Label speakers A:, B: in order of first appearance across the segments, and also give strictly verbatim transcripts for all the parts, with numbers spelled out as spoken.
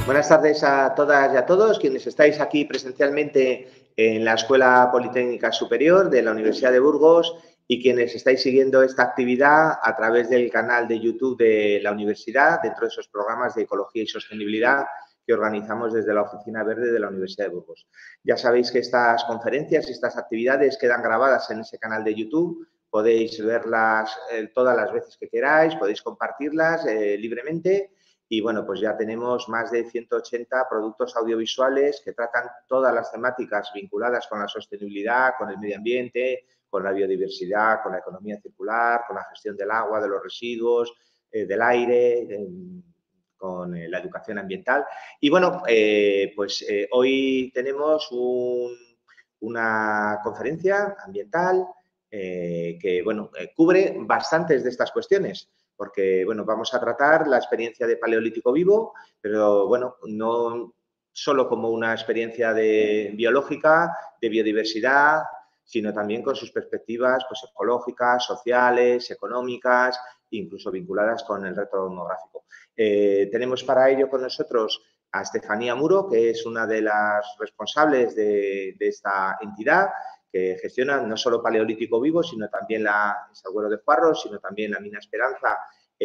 A: Buenas tardes a todas y a todos quienes estáis aquí presencialmente en la Escuela Politécnica Superior de la Universidad de Burgos y quienes estáis siguiendo esta actividad a través del canal de YouTube de la universidad dentro de esos programas de ecología y sostenibilidad que organizamos desde la Oficina Verde de la Universidad de Burgos. Ya sabéis que estas conferencias y estas actividades quedan grabadas en ese canal de YouTube. Podéis verlas eh, todas las veces que queráis, podéis compartirlas eh, libremente. Y, bueno, pues ya tenemos más de ciento ochenta productos audiovisuales que tratan todas las temáticas vinculadas con la sostenibilidad, con el medio ambiente, con la biodiversidad, con la economía circular, con la gestión del agua, de los residuos, eh, del aire, eh, con eh, la educación ambiental. Y, bueno, eh, pues eh, hoy tenemos un, una conferencia ambiental eh, que, bueno, eh, cubre bastantes de estas cuestiones. Porque, bueno, vamos a tratar la experiencia de Paleolítico Vivo, pero, bueno, no solo como una experiencia de biológica, de biodiversidad, sino también con sus perspectivas pues, ecológicas, sociales, económicas, incluso vinculadas con el reto demográfico. Eh, tenemos para ello con nosotros a Estefanía Muro, que es una de las responsables de, de esta entidad, que gestionan no solo Paleolítico Vivo, sino también la Salguero de Juarros, sino también la Mina Esperanza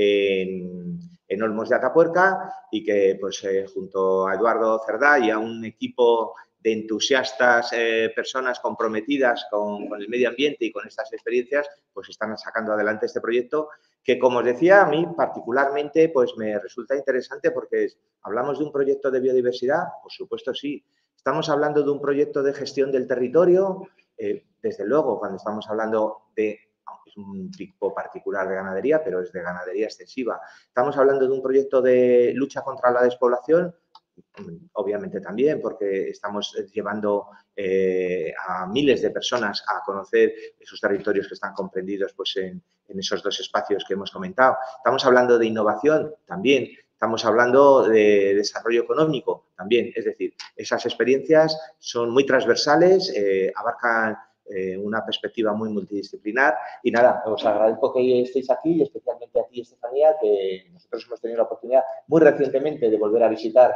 A: en, en Olmos de Atapuerca y que, pues, eh, junto a Eduardo Cerdá y a un equipo de entusiastas, eh, personas comprometidas con, con el medio ambiente y con estas experiencias, pues están sacando adelante este proyecto que, como os decía, a mí particularmente pues me resulta interesante porque es, hablamos de un proyecto de biodiversidad, por supuesto sí, estamos hablando de un proyecto de gestión del territorio. Eh, desde luego, cuando estamos hablando de, aunque es un tipo particular de ganadería, pero es de ganadería extensiva, estamos hablando de un proyecto de lucha contra la despoblación, obviamente también, porque estamos llevando eh, a miles de personas a conocer esos territorios que están comprendidos pues, en, en esos dos espacios que hemos comentado. Estamos hablando de innovación también. Estamos hablando de desarrollo económico también, es decir, esas experiencias son muy transversales, eh, abarcan eh, una perspectiva muy multidisciplinar y nada, os agradezco que estéis aquí y especialmente a ti, Estefanía, que nosotros hemos tenido la oportunidad muy recientemente de volver a visitar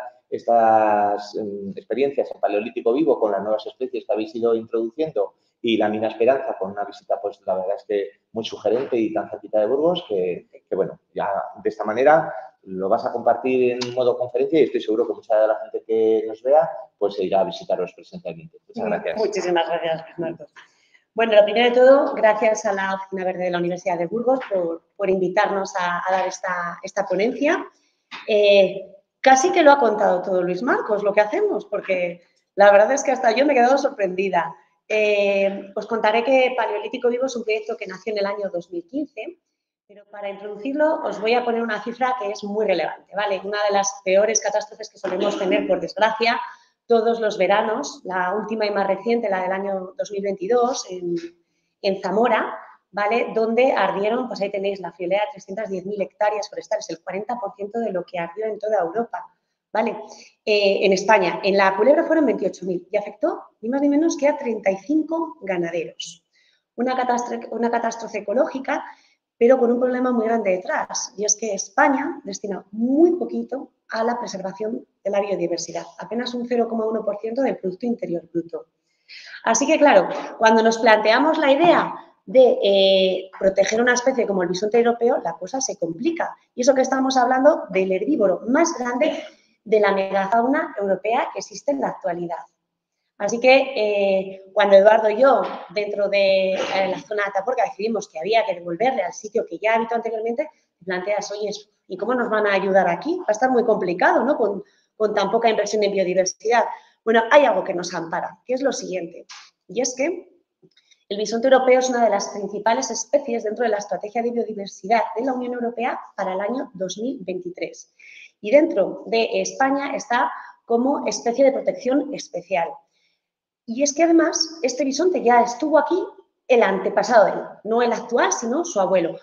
A: estas um, experiencias en Paleolítico Vivo con las nuevas especies que habéis ido introduciendo y la Mina Esperanza con una visita, pues la verdad es que muy sugerente y tan cerquita de Burgos que, que, que bueno, ya de esta manera lo vas a compartir en modo conferencia y estoy seguro que mucha de la gente que nos vea pues se irá a visitaros presencialmente. Muchas gracias.
B: Muchísimas gracias, Bernardo. Bueno, lo primero de todo, gracias a la Oficina Verde de la Universidad de Burgos por, por invitarnos a, a dar esta, esta ponencia. Eh, casi que lo ha contado todo Luis Marcos, lo que hacemos, porque la verdad es que hasta yo me he quedado sorprendida. Eh, os contaré que Paleolítico Vivo es un proyecto que nació en el año dos mil quince, pero para introducirlo os voy a poner una cifra que es muy relevante, ¿vale? Una de las peores catástrofes que solemos tener, por desgracia, todos los veranos, la última y más reciente, la del año dos mil veintidós, en, en Zamora, ¿vale? Donde ardieron, pues ahí tenéis la friolera, trescientas diez mil hectáreas forestales, el cuarenta por ciento de lo que ardió en toda Europa, ¿vale? Eh, en España, en la Culebra fueron veintiocho mil y afectó ni más ni menos que a treinta y cinco ganaderos. Una catástrofe, una catástrofe ecológica, pero con un problema muy grande detrás, y es que España destina muy poquito a la preservación de la biodiversidad, apenas un cero coma uno por ciento del Producto Interior Bruto. Así que, claro, cuando nos planteamos la idea de eh, proteger una especie como el bisonte europeo, la cosa se complica. Y eso que estamos hablando del herbívoro más grande de la megafauna europea que existe en la actualidad. Así que eh, cuando Eduardo y yo, dentro de eh, la zona de Atapuerca, decidimos que había que devolverle al sitio que ya habitó anteriormente, te planteas, oye, ¿y cómo nos van a ayudar aquí? Va a estar muy complicado, ¿no? Con, con tan poca inversión en biodiversidad. Bueno, hay algo que nos ampara, que es lo siguiente, y es que el bisonte europeo es una de las principales especies dentro de la estrategia de biodiversidad de la Unión Europea para el año dos mil veintitrés. Y dentro de España está como especie de protección especial. Y es que además este bisonte ya estuvo aquí el antepasado de él, no el actual, sino su abuelo.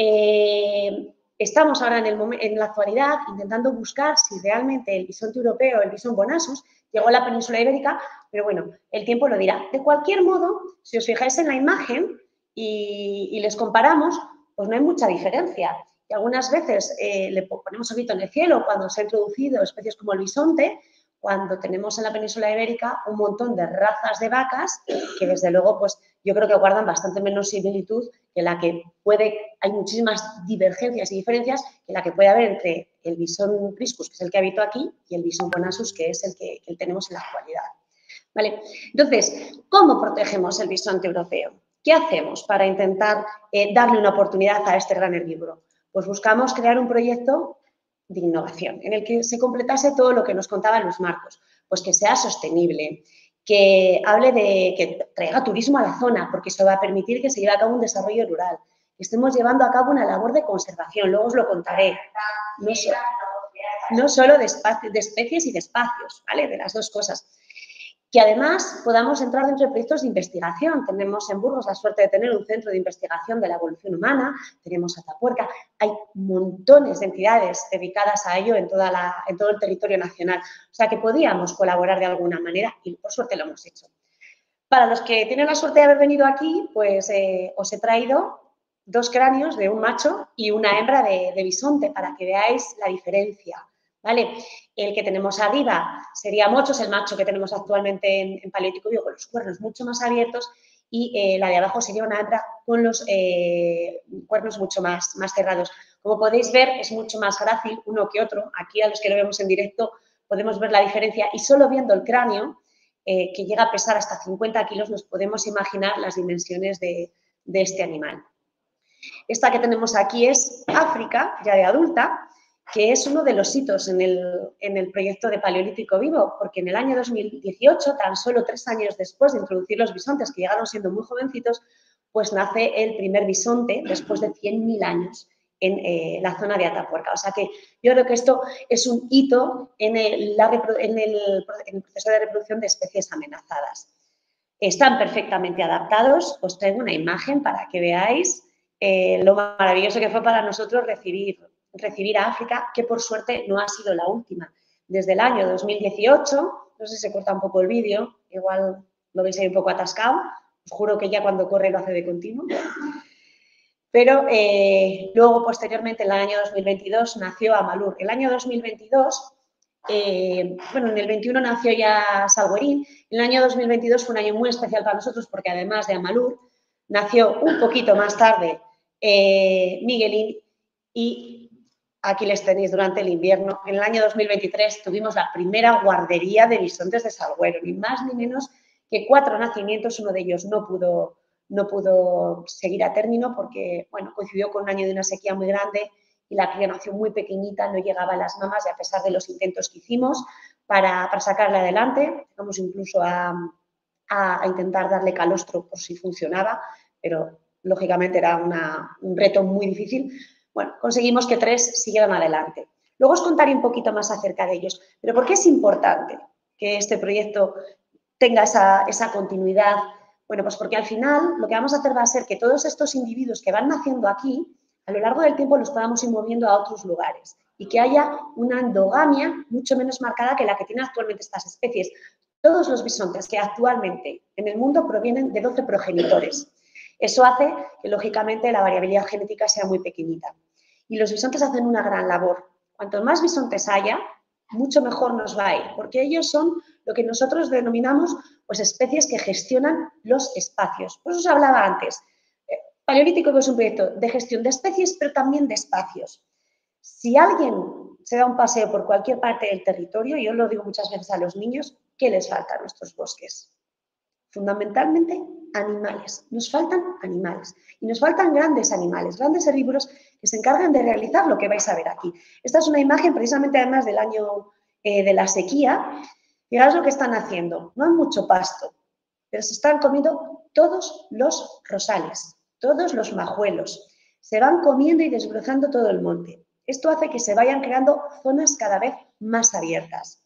B: Eh, estamos ahora en, el en la actualidad intentando buscar si realmente el bisonte europeo, el bisón bonasus, llegó a la península ibérica, pero bueno, el tiempo lo dirá. De cualquier modo, si os fijáis en la imagen y, y les comparamos, pues no hay mucha diferencia. que algunas veces eh, le ponemos el grito en el cielo cuando se han introducido especies como el bisonte, cuando tenemos en la península ibérica un montón de razas de vacas que, desde luego, pues yo creo que guardan bastante menos similitud que la que puede, hay muchísimas divergencias y diferencias que la que puede haber entre el bisón priscus, que es el que habito aquí, y el bisón bonasus, que es el que, que tenemos en la actualidad. ¿Vale? Entonces, ¿cómo protegemos el bisonte europeo? ¿Qué hacemos para intentar eh, darle una oportunidad a este gran herbívoro? Pues buscamos crear un proyecto de innovación, en el que se completase todo lo que nos contaban los Marcos, pues que sea sostenible, que hable de, que traiga turismo a la zona, porque eso va a permitir que se lleve a cabo un desarrollo rural, que estemos llevando a cabo una labor de conservación, luego os lo contaré, no, so, no solo de, espacio, de especies y de espacios, ¿vale? De las dos cosas. Que además podamos entrar dentro de proyectos de investigación. Tenemos en Burgos la suerte de tener un centro de investigación de la evolución humana, tenemos Atapuerca, hay montones de entidades dedicadas a ello en, toda la, en todo el territorio nacional. O sea que podíamos colaborar de alguna manera y por suerte lo hemos hecho. Para los que tienen la suerte de haber venido aquí, pues eh, os he traído dos cráneos de un macho y una hembra de, de bisonte para que veáis la diferencia. ¿Vale? El que tenemos arriba sería mocho, es el macho que tenemos actualmente en, en Paleolítico Vivo, con los cuernos mucho más abiertos, y eh, la de abajo sería una hembra con los eh, cuernos mucho más, más cerrados. Como podéis ver, es mucho más grácil uno que otro. Aquí, a los que lo vemos en directo, podemos ver la diferencia y solo viendo el cráneo, eh, que llega a pesar hasta cincuenta kilos, nos podemos imaginar las dimensiones de, de este animal. Esta que tenemos aquí es África, ya de adulta, que es uno de los hitos en el, en el proyecto de Paleolítico Vivo, porque en el año dos mil dieciocho, tan solo tres años después de introducir los bisontes, que llegaron siendo muy jovencitos, pues nace el primer bisonte después de cien mil años en eh, la zona de Atapuerca. O sea que yo creo que esto es un hito en el, la, en el, en el proceso de reproducción de especies amenazadas. Están perfectamente adaptados. Os traigo una imagen para que veáis eh, lo maravilloso que fue para nosotros recibir recibir a África, que por suerte no ha sido la última. Desde el año dos mil dieciocho, no sé si se corta un poco el vídeo, igual lo veis ahí un poco atascado, os juro que ya cuando corre lo hace de continuo, pero eh, luego posteriormente en el año dos mil veintidós nació Amalur. El año dos mil veintidós, eh, bueno, en el veintiuno nació ya Salguerín, el año dos mil veintidós fue un año muy especial para nosotros porque además de Amalur, nació un poquito más tarde eh, Miguelín y aquí les tenéis durante el invierno. En el año dos mil veintitrés tuvimos la primera guardería de bisontes de Salguero, ni más ni menos que cuatro nacimientos. Uno de ellos no pudo, no pudo seguir a término porque, bueno, coincidió con un año de una sequía muy grande y la cría nació muy pequeñita, no llegaba a las mamas y a pesar de los intentos que hicimos para, para sacarla adelante, llegamos incluso a, a, a intentar darle calostro por si funcionaba, pero lógicamente era una, un reto muy difícil. Bueno, conseguimos que tres siguieran adelante. Luego os contaré un poquito más acerca de ellos. Pero ¿por qué es importante que este proyecto tenga esa, esa continuidad? Bueno, pues porque al final lo que vamos a hacer va a ser que todos estos individuos que van naciendo aquí, a lo largo del tiempo los podamos ir moviendo a otros lugares y que haya una endogamia mucho menos marcada que la que tienen actualmente estas especies. Todos los bisontes que actualmente en el mundo provienen de doce progenitores. Eso hace que, lógicamente, la variabilidad genética sea muy pequeñita. Y los bisontes hacen una gran labor. Cuanto más bisontes haya, mucho mejor nos va a ir, porque ellos son lo que nosotros denominamos pues, especies que gestionan los espacios. Por eso os hablaba antes. Paleolítico es un proyecto de gestión de especies, pero también de espacios. Si alguien se da un paseo por cualquier parte del territorio, y yo lo digo muchas veces a los niños, ¿qué les falta a nuestros bosques? Fundamentalmente animales. Nos faltan animales. Y nos faltan grandes animales, grandes herbívoros que se encargan de realizar lo que vais a ver aquí. Esta es una imagen precisamente además del año eh, de la sequía. Fijaos lo que están haciendo. No hay mucho pasto, pero se están comiendo todos los rosales, todos los majuelos. Se van comiendo y desbrozando todo el monte. Esto hace que se vayan creando zonas cada vez más abiertas.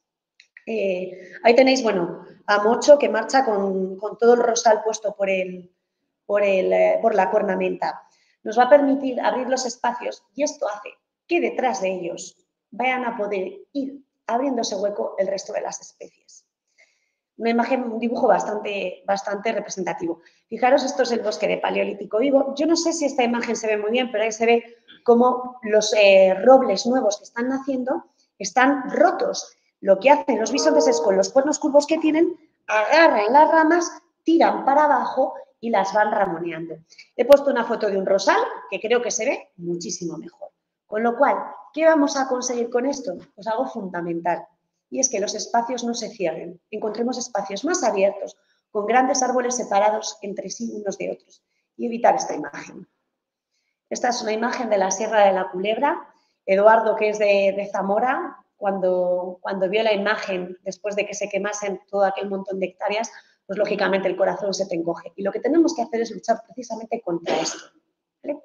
B: Eh, ahí tenéis, bueno, a Mocho que marcha con, con todo el rosal puesto por, el, por, el, eh, por la cornamenta. Nos va a permitir abrir los espacios y esto hace que detrás de ellos vayan a poder ir abriéndose hueco el resto de las especies. Una imagen, un dibujo bastante, bastante representativo. Fijaros, esto es el bosque de Paleolítico Vivo. Yo no sé si esta imagen se ve muy bien, pero ahí se ve cómo los eh, robles nuevos que están naciendo están rotos. Lo que hacen los bisontes es, con los cuernos curvos que tienen, agarran las ramas, tiran para abajo y las van ramoneando. He puesto una foto de un rosal que creo que se ve muchísimo mejor. Con lo cual, ¿qué vamos a conseguir con esto? Pues algo fundamental, y es que los espacios no se cierren, encontremos espacios más abiertos, con grandes árboles separados entre sí unos de otros, y evitar esta imagen. Esta es una imagen de la Sierra de la Culebra. Eduardo, que es de, de Zamora, cuando, cuando vio la imagen después de que se quemasen todo aquel montón de hectáreas, pues lógicamente el corazón se te encoge. Y lo que tenemos que hacer es luchar precisamente contra esto, ¿vale?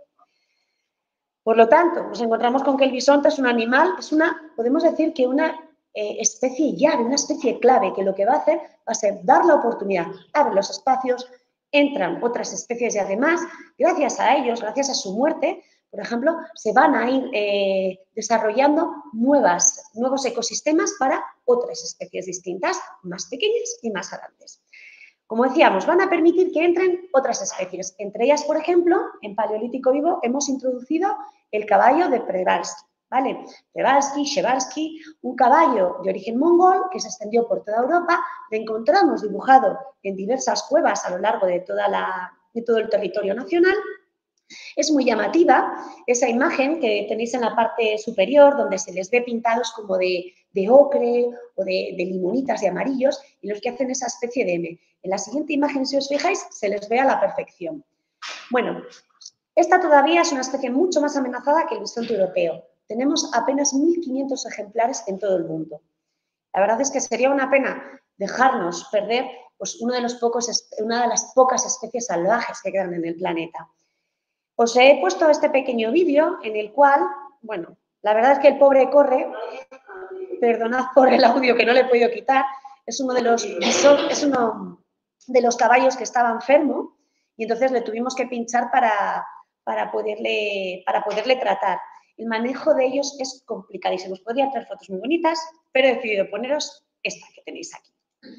B: Por lo tanto, nos encontramos con que el bisonte es un animal, es una, podemos decir que una eh, especie llave, una especie clave, que lo que va a hacer va a ser dar la oportunidad, abre los espacios, entran otras especies y además, gracias a ellos, gracias a su muerte, por ejemplo, se van a ir eh, desarrollando nuevas, nuevos ecosistemas para otras especies distintas, más pequeñas y más grandes. Como decíamos, van a permitir que entren otras especies. Entre ellas, por ejemplo, en Paleolítico Vivo hemos introducido el caballo de Przewalski, ¿vale? Przewalski, Przevalski, un caballo de origen mongol que se extendió por toda Europa. Lo encontramos dibujado en diversas cuevas a lo largo de, toda la, de todo el territorio nacional. Es muy llamativa esa imagen que tenéis en la parte superior, donde se les ve pintados como de, de ocre o de, de limonitas de amarillos, y los que hacen esa especie de M. En la siguiente imagen, si os fijáis, se les ve a la perfección. Bueno, esta todavía es una especie mucho más amenazada que el bisonte europeo. Tenemos apenas mil quinientos ejemplares en todo el mundo. La verdad es que sería una pena dejarnos perder pues, uno de los pocos, una de las pocas especies salvajes que quedan en el planeta. Os he puesto este pequeño vídeo en el cual, bueno, la verdad es que el pobre corre, perdonad por el audio que no le he podido quitar, es uno de los, es uno de los caballos que estaba enfermo y entonces le tuvimos que pinchar para, para, poderle, para poderle tratar. El manejo de ellos es complicadísimo. Os podría traer fotos muy bonitas, pero he decidido poneros esta que tenéis aquí.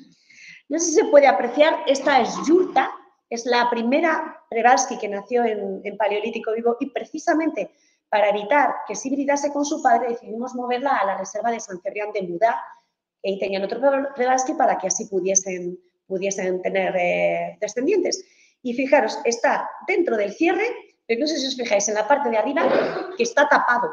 B: No sé si se puede apreciar, esta es Yurta. Es la primera Przewalski que nació en, en Paleolítico Vivo y precisamente para evitar que se hibridase con su padre decidimos moverla a la reserva de San Cebrián de Mudá, y ahí tenían otro Przewalski para que así pudiesen, pudiesen tener eh, descendientes. Y fijaros, está dentro del cierre, pero no sé si os fijáis en la parte de arriba que está tapado.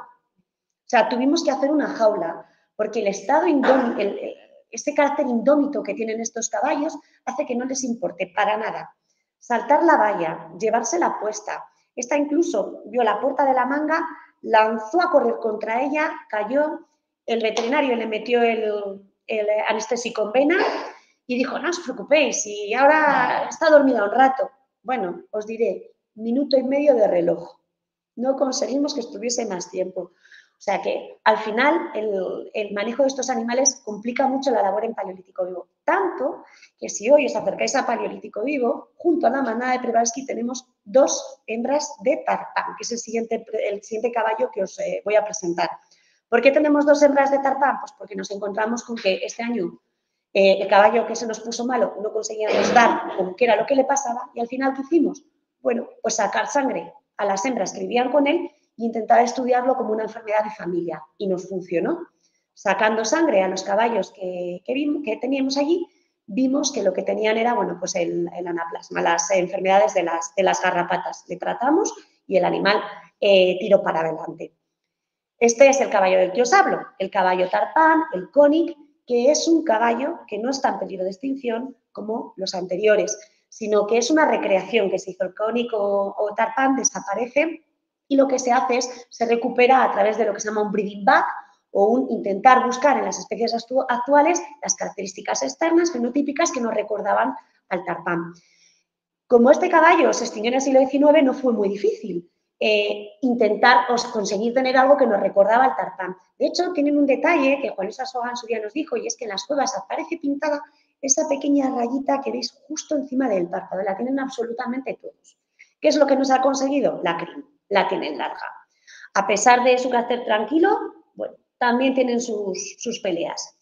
B: O sea, tuvimos que hacer una jaula porque el estado indómito, el, el, ese carácter indómito que tienen estos caballos hace que no les importe para nada saltar la valla, llevársela puesta. Esta incluso vio la puerta de la manga, lanzó a correr contra ella, cayó, el veterinario le metió el, el anestésico en vena y dijo, no os preocupéis, y ahora está dormida un rato. Bueno, os diré, minuto y medio de reloj. No conseguimos que estuviese más tiempo. O sea que, al final, el, el manejo de estos animales complica mucho la labor en Paleolítico Vivo. Tanto que si hoy os acercáis a Paleolítico Vivo, junto a la manada de Przewalski tenemos dos hembras de Tarpán, que es el siguiente, el siguiente caballo que os eh, voy a presentar. ¿Por qué tenemos dos hembras de Tarpán? Pues porque nos encontramos con que este año eh, el caballo que se nos puso malo no conseguíamos dar con qué era lo que le pasaba y al final, ¿qué hicimos? Bueno, pues sacar sangre a las hembras que vivían con él e intentar estudiarlo como una enfermedad de familia. Y nos funcionó. Sacando sangre a los caballos que, que, vimos, que teníamos allí, vimos que lo que tenían era, bueno, pues el, el anaplasma, las enfermedades de las, de las garrapatas. Le tratamos y el animal eh, tiró para adelante. Este es el caballo del que os hablo, el caballo Tarpán, el König, que es un caballo que no está en peligro de extinción como los anteriores, sino que es una recreación que se hizo. El König o, o Tarpán desaparece y lo que se hace es, se recupera a través de lo que se llama un breeding back o un intentar buscar en las especies actuales las características externas fenotípicas que nos recordaban al Tarpán. Como este caballo se extinguió en el siglo diecinueve, no fue muy difícil eh, intentar o conseguir tener algo que nos recordaba al Tarpán. De hecho, tienen un detalle que Juan Luis Arsoga en su día nos dijo, y es que en las cuevas aparece pintada esa pequeña rayita que veis justo encima del párpado. La tienen absolutamente todos. ¿Qué es lo que nos ha conseguido? La crin. La tienen larga. A pesar de su carácter tranquilo, bueno, también tienen sus, sus peleas.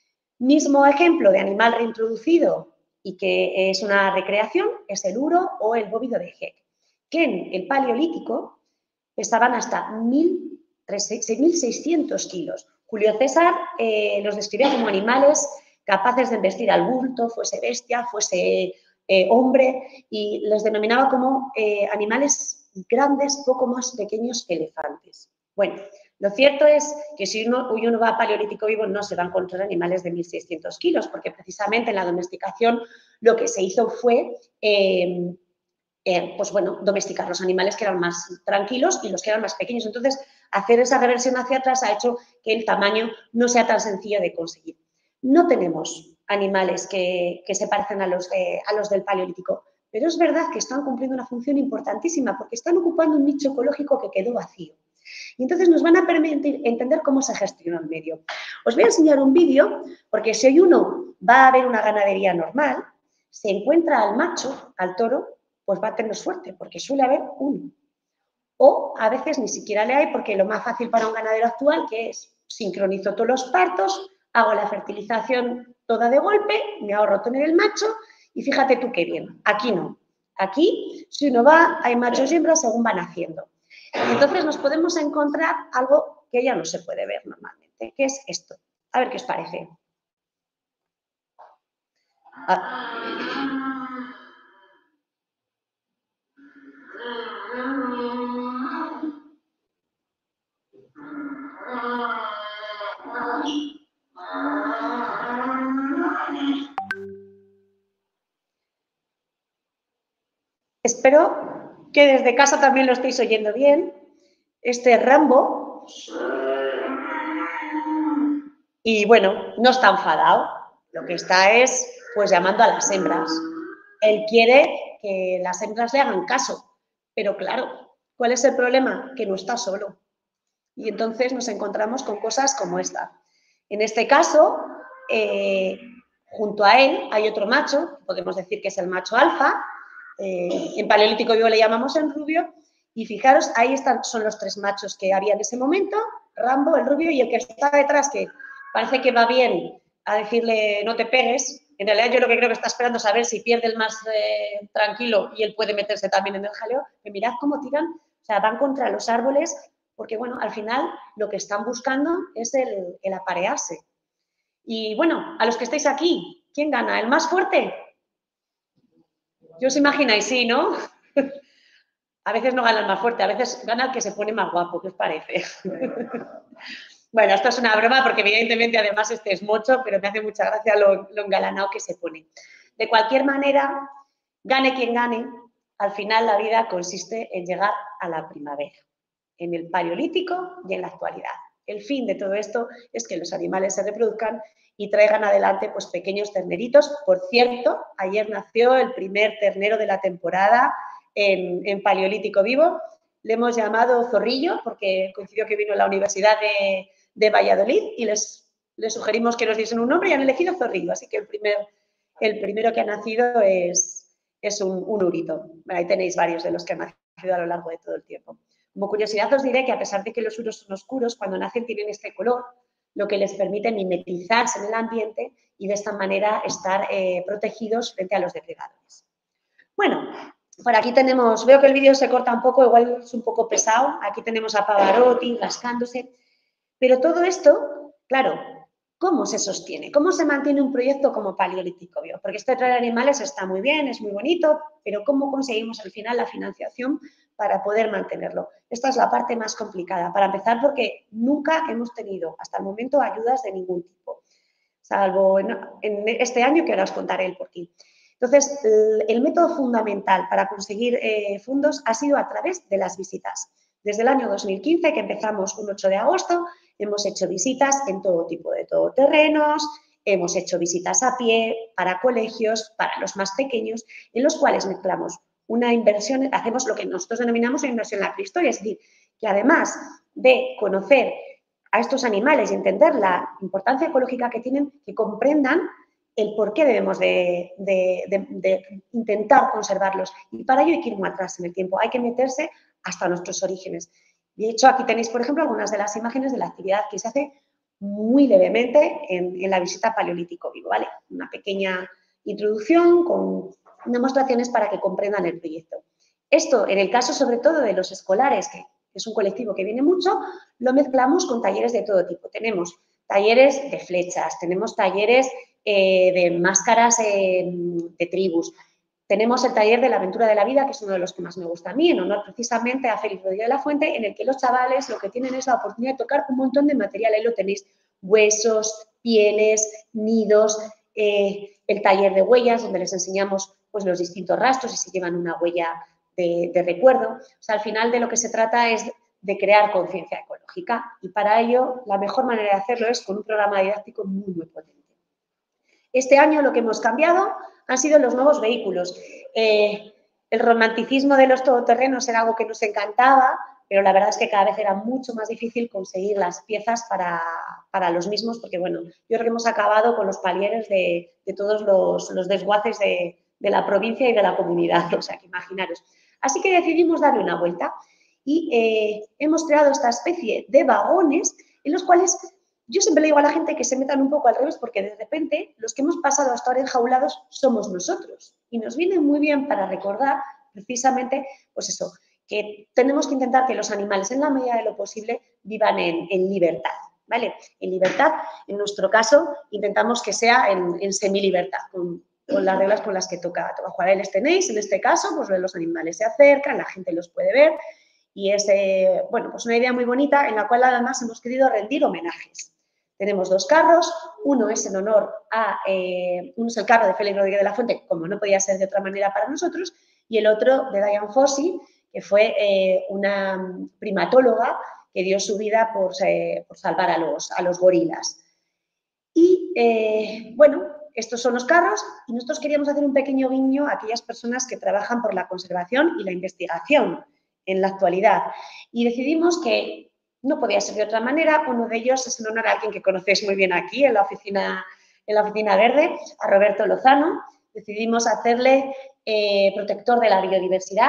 B: Mismo ejemplo de animal reintroducido y que es una recreación es el uro o el bóvido de Heck, que en el Paleolítico pesaban hasta seis mil seiscientos kilos. Julio César eh, los describía como animales capaces de embestir al bulto, fuese bestia, fuese eh, hombre, y los denominaba como eh, animales grandes, poco más pequeños que elefantes. Bueno, lo cierto es que si uno, uno va a Paleolítico Vivo no se va a encontrar animales de mil seiscientos kilos, porque precisamente en la domesticación lo que se hizo fue, eh, eh, pues bueno, domesticar los animales que eran más tranquilos y los que eran más pequeños. Entonces, hacer esa reversión hacia atrás ha hecho que el tamaño no sea tan sencillo de conseguir. No tenemos animales que, que se parecen a los, de, a los del Paleolítico, pero es verdad que están cumpliendo una función importantísima porque están ocupando un nicho ecológico que quedó vacío. Y entonces nos van a permitir entender cómo se gestiona el medio. Os voy a enseñar un vídeo, porque si hoy uno va a ver una ganadería normal, se encuentra al macho, al toro, pues va a tener suerte, porque suele haber uno. O a veces ni siquiera le hay, porque lo más fácil para un ganadero actual, que es sincronizo todos los partos, hago la fertilización toda de golpe, me ahorro tener el macho, y fíjate tú qué bien. Aquí no. Aquí, si uno va, hay machos y hembras según van haciendo. Entonces nos podemos encontrar algo que ya no se puede ver normalmente, que es esto. A ver qué os parece. Ah. Espero que desde casa también lo estéis oyendo bien. Este es Rambo. Y bueno, no está enfadado. Lo que está es, pues, llamando a las hembras. Él quiere que las hembras le hagan caso. Pero claro, ¿cuál es el problema? Que no está solo. Y entonces nos encontramos con cosas como esta. En este caso, eh, junto a él hay otro macho, podemos decir que es el macho alfa, eh, en Paleolítico Vivo le llamamos el rubio, y fijaros, ahí están, son los tres machos que había en ese momento, Rambo, el rubio, y el que está detrás, que parece que va bien a decirle no te pegues. En realidad yo lo que creo que está esperando es saber si pierde el más eh, tranquilo y él puede meterse también en el jaleo, que mirad cómo tiran, o sea, van contra los árboles, porque bueno, al final lo que están buscando es el, el aparearse. Y bueno, a los que estáis aquí, ¿quién gana? ¿El más fuerte? ¿Qué os imagináis? Sí, ¿no? A veces no gana el más fuerte, a veces gana el que se pone más guapo, ¿qué os parece? Bueno, esto es una broma porque evidentemente además este es mocho, pero me hace mucha gracia lo, lo engalanado que se pone. De cualquier manera, gane quien gane, al final la vida consiste en llegar a la primavera, en el Paleolítico y en la actualidad. El fin de todo esto es que los animales se reproduzcan y traigan adelante pues, pequeños terneritos. Por cierto, ayer nació el primer ternero de la temporada en, en Paleolítico Vivo. Le hemos llamado Zorrillo porque coincidió que vino a la Universidad de, de Valladolid y les, les sugerimos que nos diesen un nombre y han elegido Zorrillo. Así que el, primer, el primero que ha nacido es, es un, un urito. Ahí tenéis varios de los que han nacido a lo largo de todo el tiempo. Como curiosidad os diré que a pesar de que los uros son oscuros, cuando nacen tienen este color, lo que les permite mimetizarse en el ambiente y de esta manera estar eh, protegidos frente a los depredadores. Bueno, por aquí tenemos, veo que el vídeo se corta un poco, igual es un poco pesado, aquí tenemos a Pavarotti rascándose, pero todo esto, claro, ¿cómo se sostiene? ¿Cómo se mantiene un proyecto como Paleolítico Vivo? Porque esto de traer animales está muy bien, es muy bonito, pero ¿cómo conseguimos al final la financiación para poder mantenerlo? Esta es la parte más complicada. Para empezar, porque nunca hemos tenido hasta el momento ayudas de ningún tipo, salvo en, en este año que ahora os contaré el porqué. Entonces, el, el método fundamental para conseguir eh, fondos ha sido a través de las visitas. Desde el año dos mil quince, que empezamos un ocho de agosto, hemos hecho visitas en todo tipo de todoterrenos, hemos hecho visitas a pie para colegios, para los más pequeños, en los cuales mezclamos una inversión, hacemos lo que nosotros denominamos una inversión en la prehistoria, es decir, que además de conocer a estos animales y entender la importancia ecológica que tienen, que comprendan el por qué debemos de, de, de, de intentar conservarlos. Y para ello hay que ir muy atrás en el tiempo, hay que meterse hasta nuestros orígenes. De hecho, aquí tenéis, por ejemplo, algunas de las imágenes de la actividad que se hace muy levemente en, en la visita Paleolítico Vivo, ¿vale? Una pequeña introducción con demostraciones para que comprendan el proyecto. Esto, en el caso sobre todo de los escolares, que es un colectivo que viene mucho, lo mezclamos con talleres de todo tipo. Tenemos talleres de flechas, tenemos talleres eh, de máscaras eh, de tribus, tenemos el taller de la aventura de la vida, que es uno de los que más me gusta a mí, en honor precisamente a Félix Rodríguez de la Fuente, en el que los chavales lo que tienen es la oportunidad de tocar un montón de material. Ahí lo tenéis, huesos, pieles, nidos, eh, el taller de huellas, donde les enseñamos pues, los distintos rastros y si llevan una huella de, de recuerdo. O sea, al final de lo que se trata es de crear conciencia ecológica y para ello la mejor manera de hacerlo es con un programa didáctico muy, muy potente. Este año lo que hemos cambiado han sido los nuevos vehículos. Eh, el romanticismo de los todoterrenos era algo que nos encantaba, pero la verdad es que cada vez era mucho más difícil conseguir las piezas para, para los mismos, porque bueno, yo creo que hemos acabado con los palieres de, de todos los, los desguaces de, de la provincia y de la comunidad, o sea, que imaginaros. Así que decidimos darle una vuelta y eh, hemos creado esta especie de vagones en los cuales yo siempre le digo a la gente que se metan un poco al revés porque de repente los que hemos pasado hasta ahora enjaulados somos nosotros y nos viene muy bien para recordar precisamente, pues eso, que tenemos que intentar que los animales en la medida de lo posible vivan en, en libertad, ¿vale? En libertad, en nuestro caso, intentamos que sea en, en semilibertad, con, con las reglas con las que toca, toca jugar. Ahí les tenéis, en este caso, pues los animales se acercan, la gente los puede ver y es, eh, bueno, pues una idea muy bonita en la cual además hemos querido rendir homenajes. Tenemos dos carros, uno es en honor a, eh, uno es el carro de Félix Rodríguez de la Fuente, como no podía ser de otra manera para nosotros, y el otro de Diane Fossey, que fue eh, una primatóloga que dio su vida por, eh, por salvar a los, a los gorilas. Y, eh, bueno, estos son los carros y nosotros queríamos hacer un pequeño guiño a aquellas personas que trabajan por la conservación y la investigación en la actualidad. Y decidimos que no podía ser de otra manera. Uno de ellos es en honor a alguien que conocéis muy bien aquí en la oficina, en la oficina verde, a Roberto Lozano. Decidimos hacerle eh, protector de la biodiversidad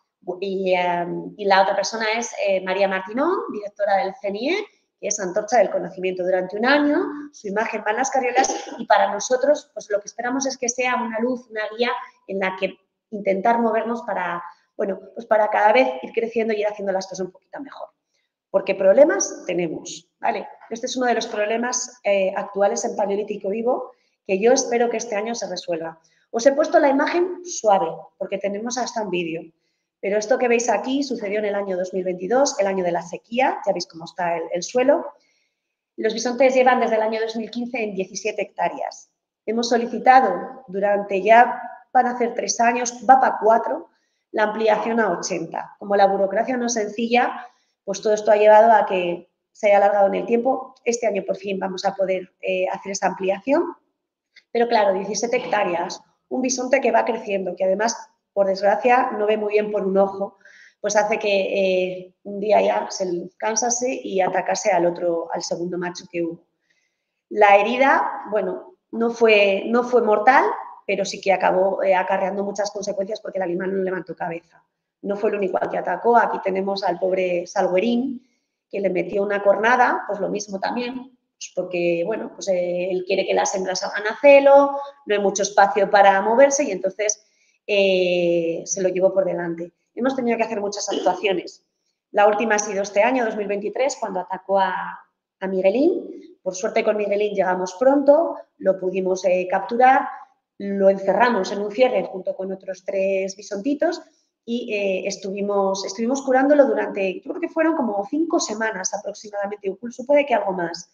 B: y, eh, y la otra persona es eh, María Martinón, directora del C N I E, que es Antorcha del Conocimiento. Durante un año su imagen va en las carriolas y para nosotros pues lo que esperamos es que sea una luz, una guía en la que intentar movernos para, bueno, pues para cada vez ir creciendo y ir haciendo las cosas un poquito mejor. Porque problemas tenemos, ¿vale? Este es uno de los problemas eh, actuales en Paleolítico Vivo que yo espero que este año se resuelva. Os he puesto la imagen suave porque tenemos hasta un vídeo, pero esto que veis aquí sucedió en el año dos mil veintidós, el año de la sequía, ya veis cómo está el, el suelo. Los bisontes llevan desde el año dos mil quince en diecisiete hectáreas. Hemos solicitado durante ya, van a hacer tres años, va para cuatro, la ampliación a ochenta. Como la burocracia no es sencilla, pues todo esto ha llevado a que se haya alargado en el tiempo. Este año por fin vamos a poder eh, hacer esa ampliación. Pero claro, diecisiete hectáreas, un bisonte que va creciendo, que además, por desgracia, no ve muy bien por un ojo, pues hace que eh, un día ya se cansase y atacase al otro, al segundo macho que hubo. La herida, bueno, no fue, no fue mortal, pero sí que acabó eh, acarreando muchas consecuencias porque el animal no levantó cabeza. No fue el único al que atacó. Aquí tenemos al pobre Salguerín, que le metió una cornada, pues lo mismo también, pues porque, bueno, pues eh, él quiere que las hembras hagan a celo, no hay mucho espacio para moverse y entonces eh, se lo llevó por delante. Hemos tenido que hacer muchas actuaciones. La última ha sido este año, dos mil veintitrés, cuando atacó a, a Miguelín. Por suerte con Miguelín llegamos pronto, lo pudimos eh, capturar, lo encerramos en un cierre junto con otros tres bisontitos y eh, estuvimos, estuvimos curándolo durante, yo creo que fueron como cinco semanas aproximadamente, incluso puede que algo más.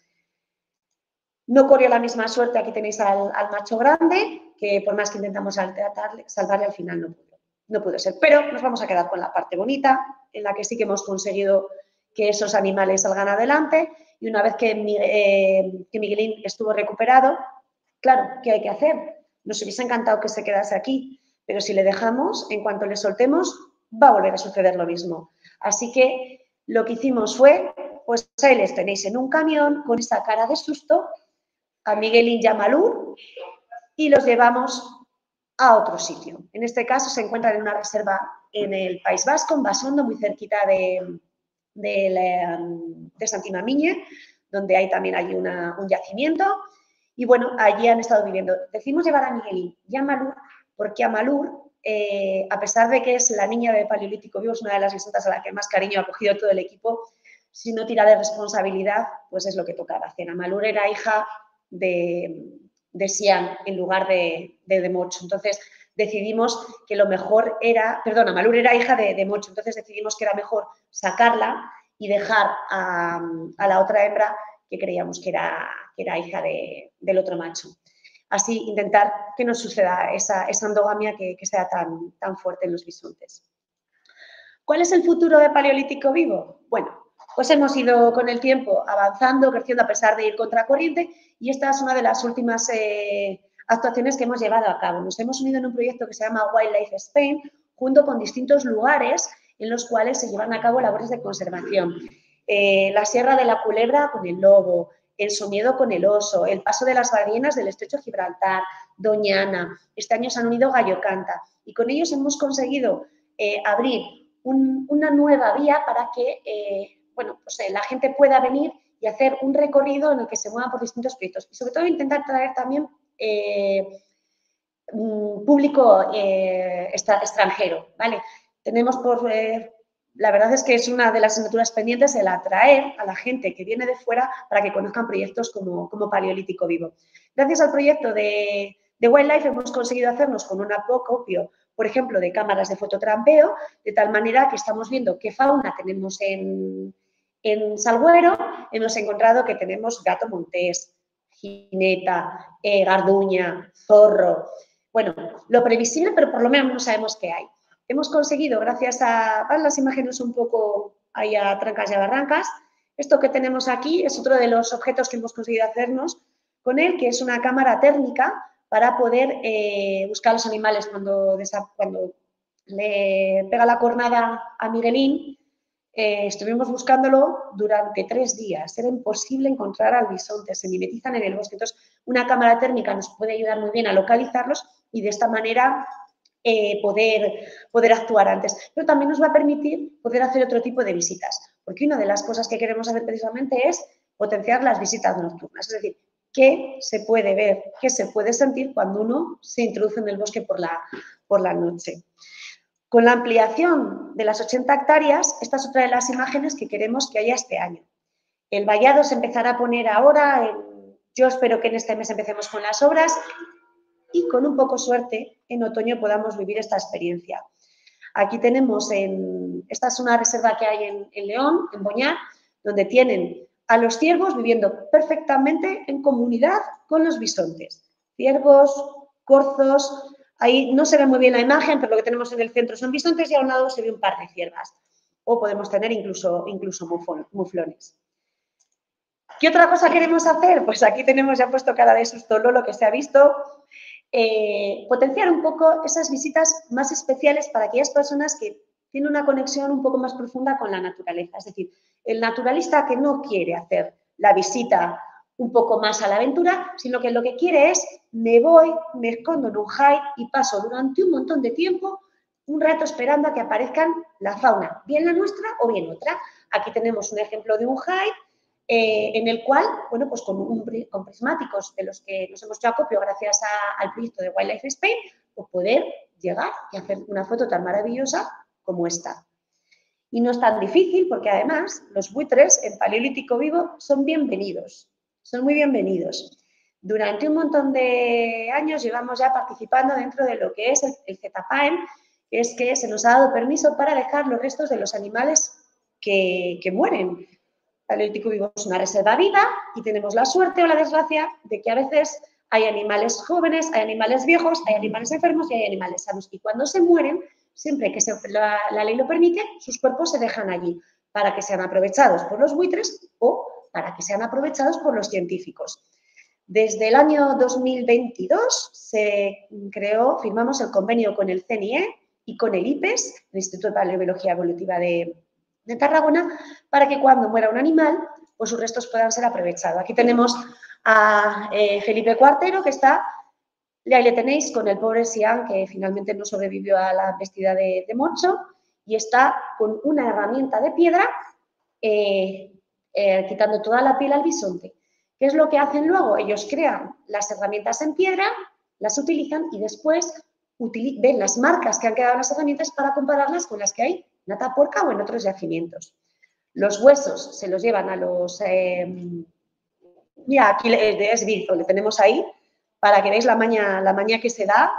B: No corrió la misma suerte, aquí tenéis al, al macho grande, que por más que intentamos tratarle, salvarle, al final no pudo, no pudo ser. Pero nos vamos a quedar con la parte bonita, en la que sí que hemos conseguido que esos animales salgan adelante y una vez que, eh, que Miguelín estuvo recuperado, claro, ¿qué hay que hacer? Nos hubiese encantado que se quedase aquí, pero si le dejamos, en cuanto le soltemos, va a volver a suceder lo mismo. Así que lo que hicimos fue, pues ahí les tenéis en un camión con esa cara de susto, a Miguelín y a Malur, y los llevamos a otro sitio. En este caso se encuentran en una reserva en el País Vasco, en Basondo, muy cerquita de, de, la, de Santimamiñe, donde hay también hay una, un yacimiento. Y bueno, allí han estado viviendo. Decimos llevar a Miguelín y a Malur porque a Malur eh, a pesar de que es la niña de Paleolítico Vivo, es una de las bisontas a la que más cariño ha cogido todo el equipo, si no tira de responsabilidad, pues es lo que tocaba hacer. Amalur era hija de, de Sian en lugar de, de, de Mocho. Entonces decidimos que lo mejor era, perdón, Amalur era hija de, de Mocho, entonces decidimos que era mejor sacarla y dejar a, a la otra hembra que creíamos que era, que era hija de, del otro macho. Así intentar que no suceda esa, esa endogamia que, que sea tan, tan fuerte en los bisontes. ¿Cuál es el futuro de Paleolítico Vivo? Bueno, pues hemos ido con el tiempo avanzando, creciendo a pesar de ir contracorriente y esta es una de las últimas eh, actuaciones que hemos llevado a cabo. Nos hemos unido en un proyecto que se llama Wildlife Spain, junto con distintos lugares en los cuales se llevan a cabo labores de conservación. Eh, la Sierra de la Culebra con el lobo, el Somiedo con el oso, el paso de las ballenas del Estrecho de Gibraltar, Doñana, este año se han unido Gallo Canta y con ellos hemos conseguido eh, abrir un, una nueva vía para que eh, bueno, pues, eh, la gente pueda venir y hacer un recorrido en el que se muevan por distintos proyectos y sobre todo intentar traer también eh, público eh, extra, extranjero, ¿vale? Tenemos por... Eh, la verdad es que es una de las asignaturas pendientes el atraer a la gente que viene de fuera para que conozcan proyectos como, como Paleolítico Vivo. Gracias al proyecto de, de Wildlife hemos conseguido hacernos con un acopio, por ejemplo, de cámaras de fototrampeo, de tal manera que estamos viendo qué fauna tenemos en, en Salguero. Hemos encontrado que tenemos gato montés, jineta, eh, garduña, zorro. Bueno, lo previsible, pero por lo menos no sabemos qué hay. Hemos conseguido, gracias a, van las imágenes un poco ahí a trancas y a barrancas, esto que tenemos aquí es otro de los objetos que hemos conseguido hacernos con él, que es una cámara térmica para poder eh, buscar los animales cuando, cuando le pega la cornada a Miguelín. Eh, estuvimos buscándolo durante tres días, era imposible encontrar al bisonte, se mimetizan en el bosque. Entonces, una cámara térmica nos puede ayudar muy bien a localizarlos y de esta manera eh, poder, poder actuar antes. Pero también nos va a permitir poder hacer otro tipo de visitas, porque una de las cosas que queremos hacer precisamente es potenciar las visitas nocturnas, es decir, qué se puede ver, qué se puede sentir cuando uno se introduce en el bosque por la, por la noche. Con la ampliación de las ochenta hectáreas, esta es otra de las imágenes que queremos que haya este año. El vallado se empezará a poner ahora, en, yo espero que en este mes empecemos con las obras y con un poco suerte en otoño podamos vivir esta experiencia. Aquí tenemos, en, esta es una reserva que hay en, en León, en Boñar, donde tienen a los ciervos viviendo perfectamente en comunidad con los bisontes. Ciervos, corzos, ahí no se ve muy bien la imagen, pero lo que tenemos en el centro son bisontes y a un lado se ve un par de ciervas. O podemos tener incluso, incluso muflones. ¿Qué otra cosa queremos hacer? Pues aquí tenemos ya puesto cara de susto lo que se ha visto. Eh, potenciar un poco esas visitas más especiales para aquellas personas que tienen una conexión un poco más profunda con la naturaleza. Es decir, el naturalista que no quiere hacer la visita un poco más a la aventura, sino que lo que quiere es, me voy, me escondo en un hike y paso durante un montón de tiempo un rato esperando a que aparezcan la fauna, bien la nuestra o bien otra. Aquí tenemos un ejemplo de un hike Eh, en el cual, bueno, pues con, un, con prismáticos de los que nos hemos hecho acopio gracias a, al proyecto de Wildlife Spain, pues poder llegar y hacer una foto tan maravillosa como esta. Y no es tan difícil porque además los buitres en Paleolítico Vivo son bienvenidos, son muy bienvenidos. Durante un montón de años llevamos ya participando dentro de lo que es el, el Z P A E M, que es que se nos ha dado permiso para dejar los restos de los animales que, que mueren. Paleolítico Vivo es una reserva viva y tenemos la suerte o la desgracia de que a veces hay animales jóvenes, hay animales viejos, hay animales enfermos y hay animales sanos. Y cuando se mueren, siempre que se, la, la ley lo permite, sus cuerpos se dejan allí para que sean aprovechados por los buitres o para que sean aprovechados por los científicos. Desde el año dos mil veintidós se creó, firmamos el convenio con el C N I E y con el I P E S, el Instituto de Paleobiología Evolutiva de de Tarragona, para que cuando muera un animal, pues sus restos puedan ser aprovechados. Aquí tenemos a eh, Felipe Cuartero, que está, ahí le tenéis, con el pobre Sian, que finalmente no sobrevivió a la embestida de, de Mocho, y está con una herramienta de piedra, eh, eh, quitando toda la piel al bisonte. ¿Qué es lo que hacen luego? Ellos crean las herramientas en piedra, las utilizan y después ven las marcas que han quedado en las herramientas para compararlas con las que hay en Atapuerca o en otros yacimientos. Los huesos se los llevan a los... Eh, mira, aquí es Virzo, le tenemos ahí, para que veáis la maña, la maña que se da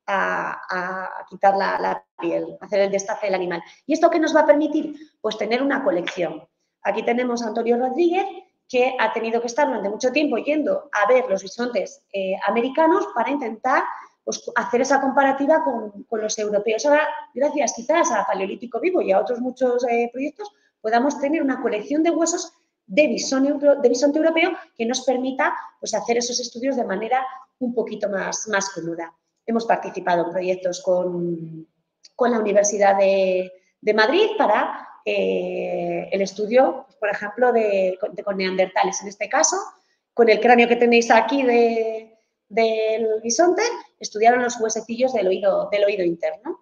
B: a, a quitar la, la piel, hacer el destace del animal. ¿Y esto qué nos va a permitir? Pues tener una colección. Aquí tenemos a Antonio Rodríguez, que ha tenido que estar durante mucho tiempo yendo a ver los bisontes eh, americanos para intentar pues, hacer esa comparativa con, con los europeos. Ahora, gracias quizás a Paleolítico Vivo y a otros muchos eh, proyectos, podamos tener una colección de huesos de, bisón, de bisonte europeo que nos permita pues, hacer esos estudios de manera un poquito más, más cómoda. Hemos participado en proyectos con, con la Universidad de, de Madrid para eh, el estudio, por ejemplo, de, de, con neandertales. En este caso, con el cráneo que tenéis aquí de, del bisonte, estudiaron los huesecillos del oído, del oído interno.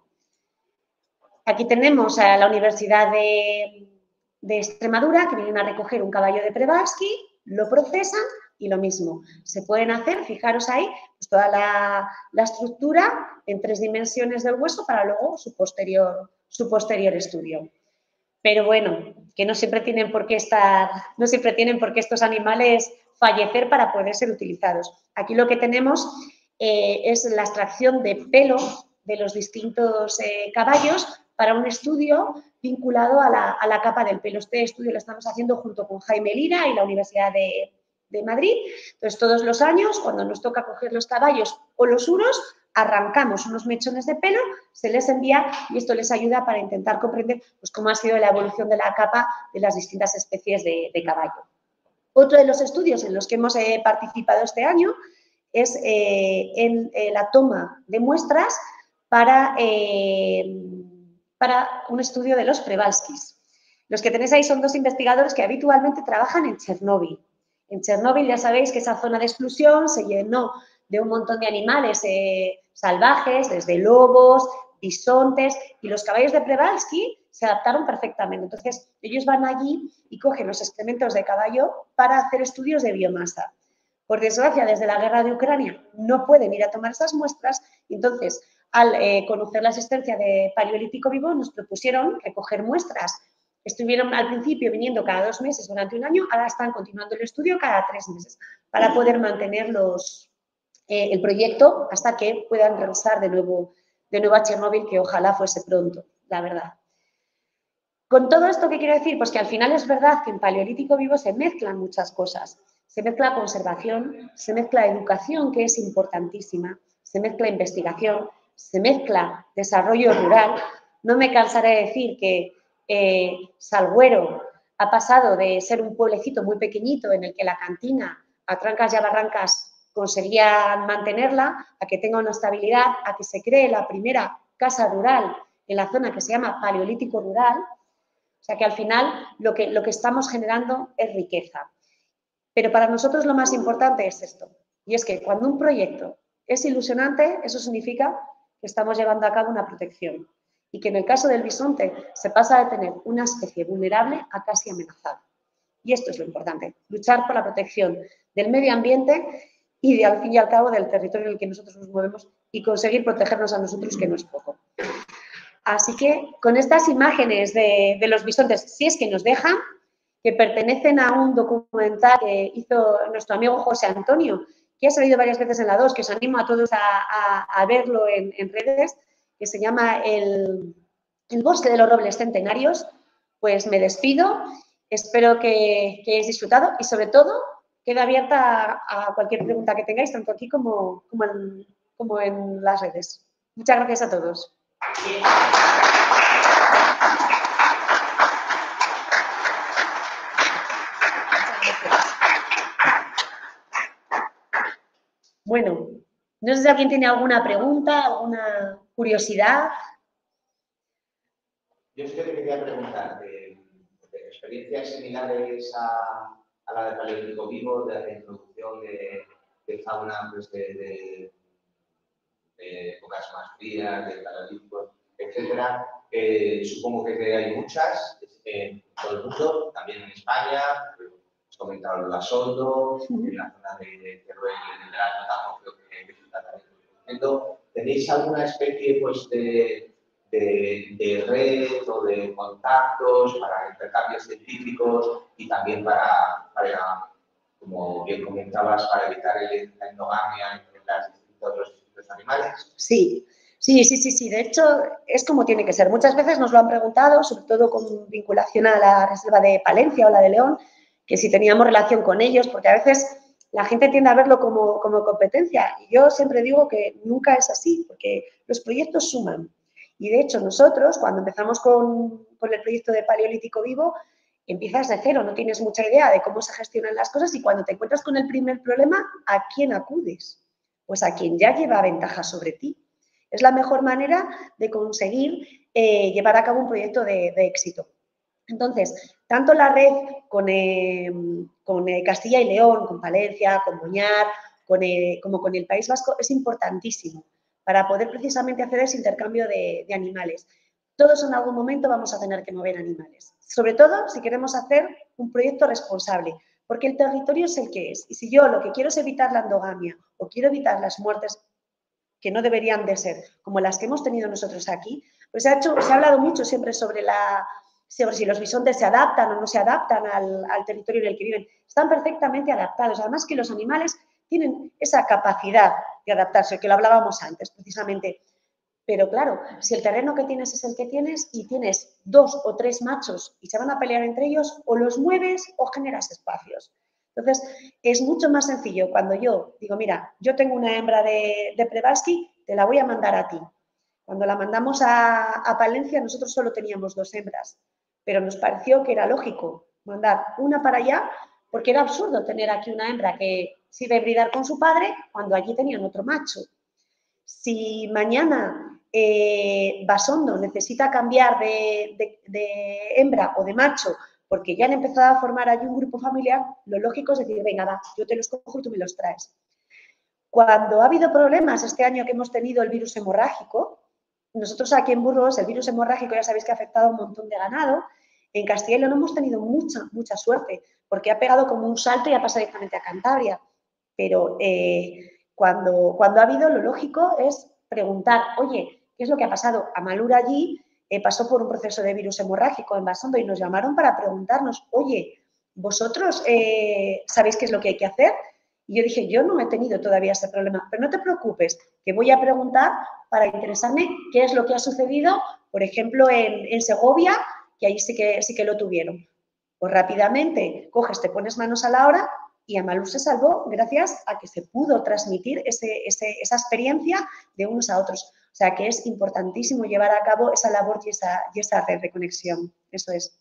B: Aquí tenemos a la Universidad de, de Extremadura, que vienen a recoger un caballo de Przewalski, lo procesan y lo mismo. Se pueden hacer, fijaros ahí, pues toda la, la estructura en tres dimensiones del hueso para luego su posterior, su posterior estudio. Pero bueno, que no siempre tienen por qué estar, no siempre tienen por qué estos animales fallecer para poder ser utilizados. Aquí lo que tenemos eh, es la extracción de pelo de los distintos eh, caballos para un estudio vinculado a la, a la capa del pelo. Este estudio lo estamos haciendo junto con Jaime Lira y la Universidad de, de Madrid. Entonces, todos los años, cuando nos toca coger los caballos o los uros, arrancamos unos mechones de pelo, se les envía y esto les ayuda para intentar comprender pues, cómo ha sido la evolución de la capa de las distintas especies de, de caballo. Otro de los estudios en los que hemos eh, participado este año es eh, en eh, la toma de muestras para, eh, para un estudio de los Przewalskis. Los que tenéis ahí son dos investigadores que habitualmente trabajan en Chernóbil. En Chernóbil ya sabéis que esa zona de exclusión se llenó de un montón de animales eh, salvajes, desde lobos, bisontes, y los caballos de Przewalski se adaptaron perfectamente. Entonces, ellos van allí y cogen los excrementos de caballo para hacer estudios de biomasa. Por desgracia, desde la guerra de Ucrania no pueden ir a tomar esas muestras, y entonces, al eh, conocer la existencia de Paleolítico Vivo, nos propusieron recoger muestras. Estuvieron al principio viniendo cada dos meses durante un año, ahora están continuando el estudio cada tres meses para poder mantener los, eh, el proyecto hasta que puedan regresar de nuevo, de nuevo a Chernóbil, que ojalá fuese pronto, la verdad. Con todo esto, ¿qué quiero decir? Pues que al final es verdad que en Paleolítico Vivo se mezclan muchas cosas. Se mezcla conservación, se mezcla educación, que es importantísima, se mezcla investigación, se mezcla desarrollo rural. No me cansaré de decir que eh, Salguero ha pasado de ser un pueblecito muy pequeñito en el que la cantina a trancas y a barrancas conseguían mantenerla, a que tenga una estabilidad, a que se cree la primera casa rural en la zona que se llama Paleolítico Rural. O sea que al final lo que, lo que estamos generando es riqueza. Pero para nosotros lo más importante es esto, y es que cuando un proyecto es ilusionante, eso significa que estamos llevando a cabo una protección y que en el caso del bisonte se pasa de tener una especie vulnerable a casi amenazada. Y esto es lo importante, luchar por la protección del medio ambiente y de, al fin y al cabo del territorio en el que nosotros nos movemos y conseguir protegernos a nosotros, que no es poco. Así que con estas imágenes de, de los bisontes, si es que nos dejan, que pertenecen a un documental que hizo nuestro amigo José Antonio, que ha salido varias veces en la dos, que os animo a todos a, a, a verlo en, en redes, que se llama el, el Bosque de los Robles Centenarios. Pues me despido, espero que, que hayáis disfrutado y sobre todo queda abierta a, a cualquier pregunta que tengáis, tanto aquí como, como, en, como en las redes. Muchas gracias a todos. Bueno, no sé si alguien tiene alguna pregunta, alguna curiosidad.
A: Yo es que te quería preguntar, de, de experiencias similares a, a la de Paleolítico Vivo, de la introducción de, de fauna pues de, de, de épocas más frías, de paleolíticos, etcétera. Eh, supongo que hay muchas en todo el mundo, también en España. Has comentado el Basoldo, en la zona de Teruel, en el Alto Tajo, creo que está también haciendo, ¿tenéis alguna especie pues, de, de, de red o de contactos para intercambios científicos y también para, para como bien comentabas, para evitar la endogamia entre las distintos, los distintos animales?
B: Sí. Sí, sí, sí, sí. De hecho, es como tiene que ser. Muchas veces nos lo han preguntado, sobre todo con vinculación a la reserva de Palencia o la de León, que si teníamos relación con ellos, porque a veces la gente tiende a verlo como, como competencia. Y yo siempre digo que nunca es así, porque los proyectos suman. Y de hecho, nosotros, cuando empezamos con, con el proyecto de Paleolítico Vivo, empiezas de cero, no tienes mucha idea de cómo se gestionan las cosas y cuando te encuentras con el primer problema, ¿a quién acudes? Pues a quien ya lleva ventaja sobre ti. Es la mejor manera de conseguir eh, llevar a cabo un proyecto de, de éxito. Entonces, tanto la red con, eh, con eh, Castilla y León, con Palencia, con Boñar, con, eh, como con el País Vasco, es importantísimo para poder precisamente hacer ese intercambio de, de animales. Todos en algún momento vamos a tener que mover animales, sobre todo si queremos hacer un proyecto responsable, porque el territorio es el que es. Y si yo lo que quiero es evitar la endogamia o quiero evitar las muertes que no deberían de ser, como las que hemos tenido nosotros aquí, pues se ha, hecho, se ha hablado mucho siempre sobre, la, sobre si los bisontes se adaptan o no se adaptan al, al territorio en el que viven. Están perfectamente adaptados, además que los animales tienen esa capacidad de adaptarse, que lo hablábamos antes precisamente. Pero claro, si el terreno que tienes es el que tienes y tienes dos o tres machos y se van a pelear entre ellos, o los mueves o generas espacios. Entonces, es mucho más sencillo cuando yo digo, mira, yo tengo una hembra de, de Przewalski, te la voy a mandar a ti. Cuando la mandamos a, a Palencia, nosotros solo teníamos dos hembras, pero nos pareció que era lógico mandar una para allá, porque era absurdo tener aquí una hembra que se iba a hibridar con su padre cuando allí tenían otro macho. Si mañana eh, Basondo necesita cambiar de, de, de hembra o de macho porque ya han empezado a formar allí un grupo familiar, lo lógico es decir, venga, va, yo te los cojo y tú me los traes. Cuando ha habido problemas este año que hemos tenido el virus hemorrágico, nosotros aquí en Burgos, el virus hemorrágico ya sabéis que ha afectado a un montón de ganado, en Castilla y León hemos tenido mucha, mucha suerte, porque ha pegado como un salto y ha pasado directamente a Cantabria. Pero eh, cuando, cuando ha habido, lo lógico es preguntar, oye, ¿qué es lo que ha pasado? Amalur allí eh, pasó por un proceso de virus hemorrágico en Basondo y nos llamaron para preguntarnos, oye, ¿vosotros eh, sabéis qué es lo que hay que hacer? Y yo dije, yo no he tenido todavía ese problema, pero no te preocupes, que voy a preguntar para interesarme qué es lo que ha sucedido, por ejemplo, en, en Segovia, que ahí sí que, sí que lo tuvieron. Pues rápidamente coges, te pones manos a la obra y Amalur se salvó gracias a que se pudo transmitir ese, ese, esa experiencia de unos a otros. O sea que es importantísimo llevar a cabo esa labor y esa, y esa red de conexión. Eso es.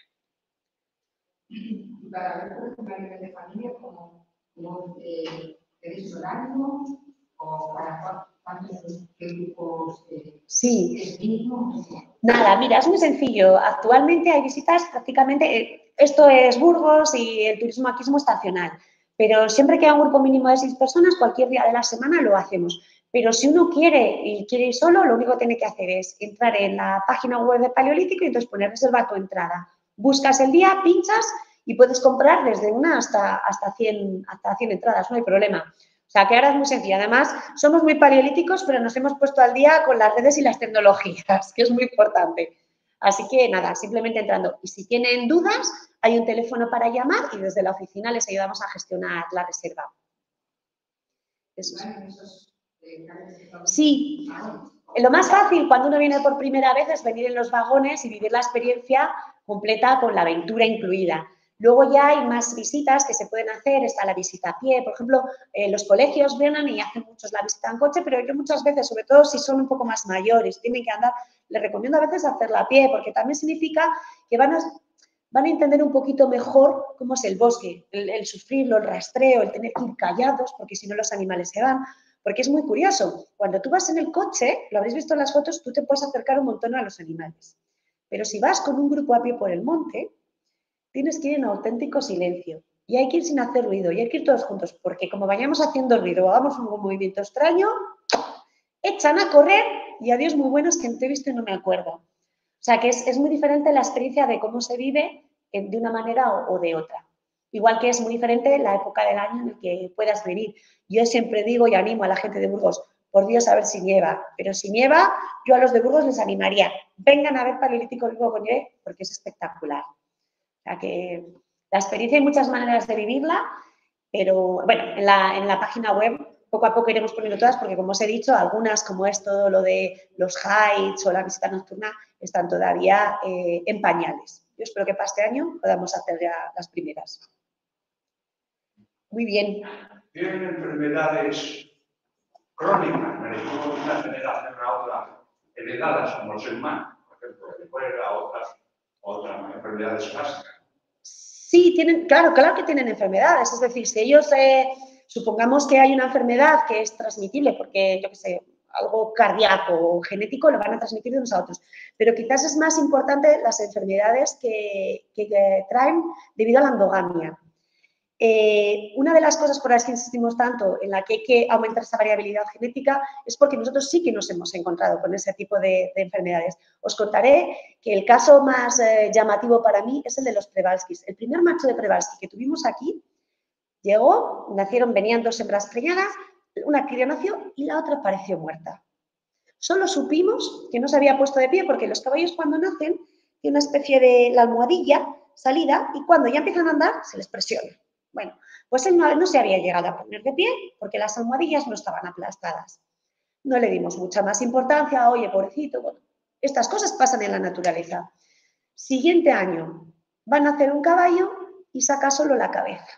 C: Para ver, por ejemplo, a nivel de familia, como, como eh, ¿tenéis horario o para cuántos grupos? Eh,
B: sí.
C: Mismo?
B: Nada, mira, es muy sencillo. Actualmente hay visitas prácticamente, eh, esto es Burgos y el turismo aquí es muy estacional, pero siempre que hay un grupo mínimo de seis personas, cualquier día de la semana lo hacemos. Pero si uno quiere y quiere ir solo, lo único que tiene que hacer es entrar en la página web de Paleolítico y entonces poner reserva tu entrada. Buscas el día, pinchas y puedes comprar desde una hasta, hasta, cien, hasta cien entradas, no hay problema. O sea, que ahora es muy sencillo. Además, somos muy paleolíticos, pero nos hemos puesto al día con las redes y las tecnologías, que es muy importante. Así que, nada, simplemente entrando. Y si tienen dudas, hay un teléfono para llamar y desde la oficina les ayudamos a gestionar la reserva. Eso es. Sí. Lo más fácil cuando uno viene por primera vez es venir en los vagones y vivir la experiencia completa con la aventura incluida. Luego ya hay más visitas que se pueden hacer, está la visita a pie, por ejemplo, eh, los colegios vienen y hacen muchos la visita en coche, pero yo muchas veces, sobre todo si son un poco más mayores, tienen que andar, les recomiendo a veces hacerla a pie, porque también significa que van a, van a entender un poquito mejor cómo es el bosque, el, el sufrirlo, el rastreo, el tener que ir callados, porque si no los animales se van. Porque es muy curioso, cuando tú vas en el coche, lo habréis visto en las fotos, tú te puedes acercar un montón a los animales. Pero si vas con un grupo a pie por el monte, tienes que ir en auténtico silencio. Y hay que ir sin hacer ruido, y hay que ir todos juntos, porque como vayamos haciendo ruido o hagamos un movimiento extraño, echan a correr y adiós muy buenos que te he visto y no me acuerdo. O sea que es, es muy diferente la experiencia de cómo se vive de una manera o, o de otra. Igual que es muy diferente la época del año en el que puedas venir. Yo siempre digo y animo a la gente de Burgos, por Dios, a ver si nieva. Pero si nieva, yo a los de Burgos les animaría, vengan a ver Paleolítico Vivo con nieve porque es espectacular. O sea que la experiencia hay muchas maneras de vivirla, pero bueno, en la, en la página web poco a poco iremos poniendo todas porque, como os he dicho, algunas, como es todo lo de los hides o la visita nocturna, están todavía eh, en pañales. Yo espero que para este año podamos hacer ya las primeras. Muy bien.
D: Tienen enfermedades crónicas, me refiero de una generación a otra, heredadas como los humanos, por ejemplo, que pueden a otras, otras enfermedades clásicas.
B: Sí, tienen, claro, claro que tienen enfermedades. Es decir, si ellos, eh, supongamos que hay una enfermedad que es transmitible, porque, yo qué sé, algo cardíaco o genético, lo van a transmitir de unos a otros. Pero quizás es más importante las enfermedades que, que, que traen debido a la endogamia. Eh, una de las cosas por las que insistimos tanto en la que hay que aumentar esa variabilidad genética es porque nosotros sí que nos hemos encontrado con ese tipo de, de enfermedades. Os contaré que el caso más eh, llamativo para mí es el de los Przewalskis. El primer macho de Przewalski que tuvimos aquí llegó, nacieron, venían dos hembras preñadas, una cría nació y la otra apareció muerta. Solo supimos que no se había puesto de pie porque los caballos cuando nacen tienen una especie de la almohadilla salida y cuando ya empiezan a andar se les presiona. Bueno, pues él no, no se había llegado a poner de pie porque las almohadillas no estaban aplastadas. No le dimos mucha más importancia, oye, pobrecito, bueno, estas cosas pasan en la naturaleza. Siguiente año, van a hacer un caballo y saca solo la cabeza.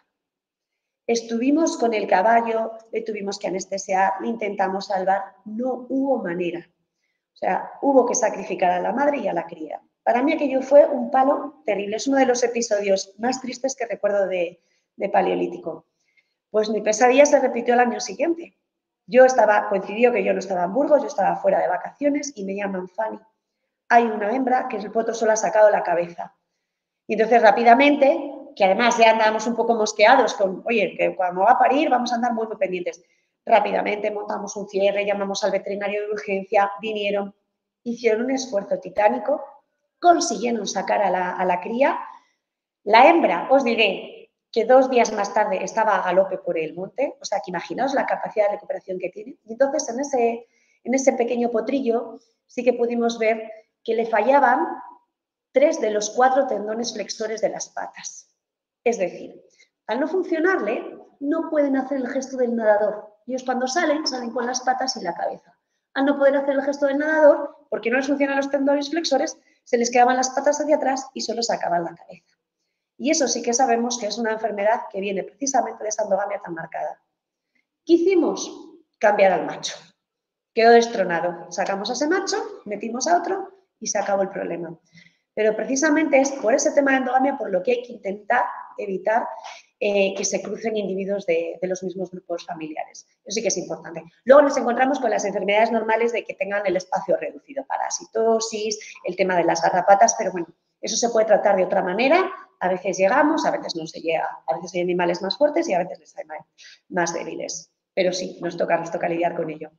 B: Estuvimos con el caballo, le tuvimos que anestesiar, le intentamos salvar, no hubo manera. O sea, hubo que sacrificar a la madre y a la cría. Para mí aquello fue un palo terrible, es uno de los episodios más tristes que recuerdo de de Paleolítico. Pues mi pesadilla se repitió el año siguiente. Yo estaba, coincidió que yo no estaba en Burgos, yo estaba fuera de vacaciones y me llaman Fanny. Hay una hembra que el potro solo ha sacado la cabeza. Y entonces rápidamente, que además ya andábamos un poco mosqueados con, oye, que cuando va a parir vamos a andar muy, muy pendientes. Rápidamente montamos un cierre, llamamos al veterinario de urgencia, vinieron, hicieron un esfuerzo titánico, consiguieron sacar a la, a la cría. La hembra, os diré, que dos días más tarde estaba a galope por el monte, o sea, que imaginaos la capacidad de recuperación que tiene. Y entonces en ese, en ese pequeño potrillo sí que pudimos ver que le fallaban tres de los cuatro tendones flexores de las patas. Es decir, al no funcionarle, no pueden hacer el gesto del nadador. Ellos cuando salen, salen con las patas y la cabeza. Al no poder hacer el gesto del nadador, porque no les funcionan los tendones flexores, se les quedaban las patas hacia atrás y solo sacaban la cabeza. Y eso sí que sabemos que es una enfermedad que viene precisamente de esa endogamia tan marcada. ¿Qué hicimos? Cambiar al macho. Quedó destronado. Sacamos a ese macho, metimos a otro y se acabó el problema. Pero precisamente es por ese tema de endogamia por lo que hay que intentar evitar eh, que se crucen individuos de, de los mismos grupos familiares. Eso sí que es importante. Luego nos encontramos con las enfermedades normales de que tengan el espacio reducido, parasitosis, el tema de las garrapatas, pero bueno, eso se puede tratar de otra manera. A veces llegamos, a veces no se llega. A veces hay animales más fuertes y a veces les hay más débiles. Pero sí, nos toca, nos toca lidiar con ello.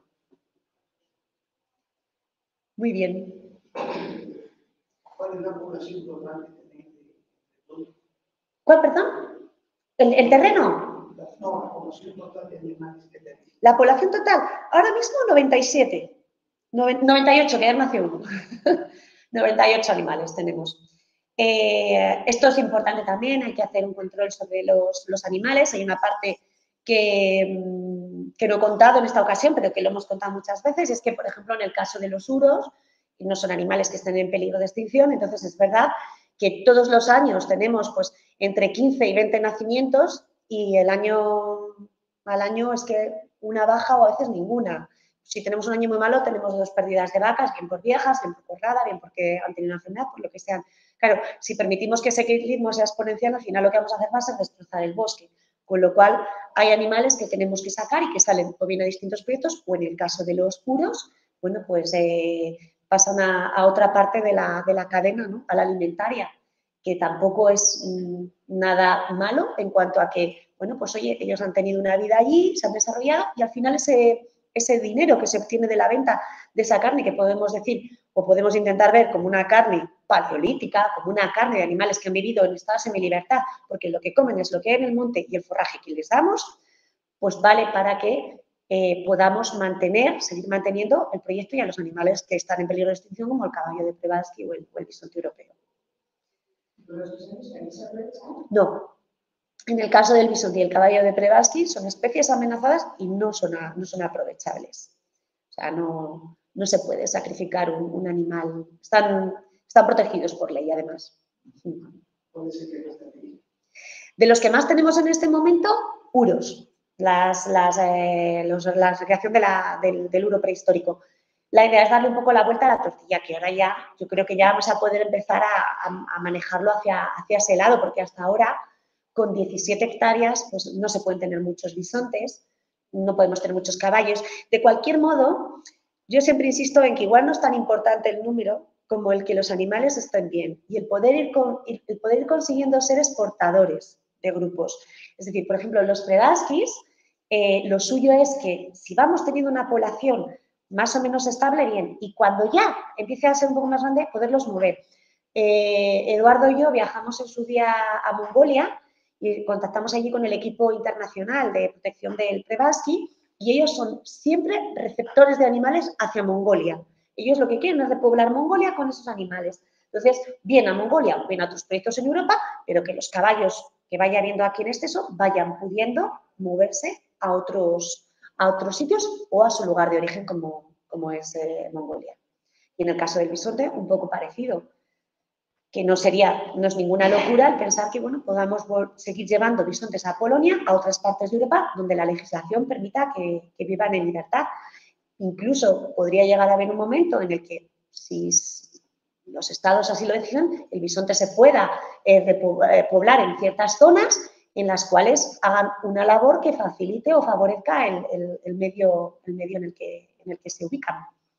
B: Muy bien.
E: ¿Cuál es la población total que tenéis de todo?
B: ¿Cuál, perdón? ¿El, el terreno?
E: No, la población total de animales que tenéis.
B: La población total, ahora mismo noventa y siete. noventa y ocho, que ayer nació uno. noventa y ocho animales tenemos. Eh, esto es importante también, hay que hacer un control sobre los, los animales. Hay una parte que, que no he contado en esta ocasión, pero que lo hemos contado muchas veces, y es que, por ejemplo, en el caso de los uros, que no son animales que estén en peligro de extinción, entonces es verdad que todos los años tenemos pues, entre quince y veinte nacimientos y el año al año es que una baja o a veces ninguna. Si tenemos un año muy malo, tenemos dos pérdidas de vacas, bien por viejas, bien por corrada, bien porque han tenido una enfermedad, por lo que sean. Claro, si permitimos que ese ritmo sea exponencial, al final lo que vamos a hacer va a ser destrozar el bosque. Con lo cual, hay animales que tenemos que sacar y que salen o bien a distintos proyectos, o en el caso de los puros, bueno, pues eh, pasan a, a otra parte de la, de la cadena, ¿no? A la alimentaria, que tampoco es mmm, nada malo en cuanto a que, bueno, pues oye, ellos han tenido una vida allí, se han desarrollado y al final ese... ese dinero que se obtiene de la venta de esa carne, que podemos decir o podemos intentar ver como una carne paleolítica, como una carne de animales que han vivido en estado de semilibertad, porque lo que comen es lo que hay en el monte y el forraje que les damos, pues vale para que eh, podamos mantener, seguir manteniendo el proyecto y a los animales que están en peligro de extinción, como el caballo de Przewalski o el, o el bisonte europeo. No. En el caso del bisonte y el caballo de Przewalski son especies amenazadas y no son, a, no son aprovechables. O sea, no, no se puede sacrificar un, un animal. Están, están protegidos por ley, además. De los que más tenemos en este momento, uros. Las, las, eh, los, la recreación de la, del, del uro prehistórico. La idea es darle un poco la vuelta a la tortilla, que ahora ya, yo creo que ya vamos a poder empezar a, a, a manejarlo hacia, hacia ese lado, porque hasta ahora, con diecisiete hectáreas, pues no se pueden tener muchos bisontes, no podemos tener muchos caballos. De cualquier modo, yo siempre insisto en que igual no es tan importante el número como el que los animales estén bien y el poder ir, con, el poder ir consiguiendo ser exportadores de grupos. Es decir, por ejemplo, los Przewalskis, eh, lo suyo es que si vamos teniendo una población más o menos estable, bien, y cuando ya empiece a ser un poco más grande, poderlos mover. Eh, Eduardo y yo viajamos en su día a Mongolia y contactamos allí con el equipo internacional de protección del Przewalski y ellos son siempre receptores de animales hacia Mongolia. Ellos lo que quieren es repoblar Mongolia con esos animales. Entonces, bien a Mongolia, bien a otros proyectos en Europa, pero que los caballos que vaya habiendo aquí en exceso vayan pudiendo moverse a otros, a otros sitios o a su lugar de origen como, como es eh, Mongolia. Y en el caso del bisonte, un poco parecido, que no sería, no es ninguna locura el pensar que, bueno, podamos seguir llevando bisontes a Polonia, a otras partes de Europa, donde la legislación permita que, que vivan en libertad. Incluso podría llegar a haber un momento en el que, si los estados así lo deciden, el bisonte se pueda eh, repoblar en ciertas zonas en las cuales hagan una labor que facilite o favorezca el, el, el, medio, el medio en el, que, en el que se ubican.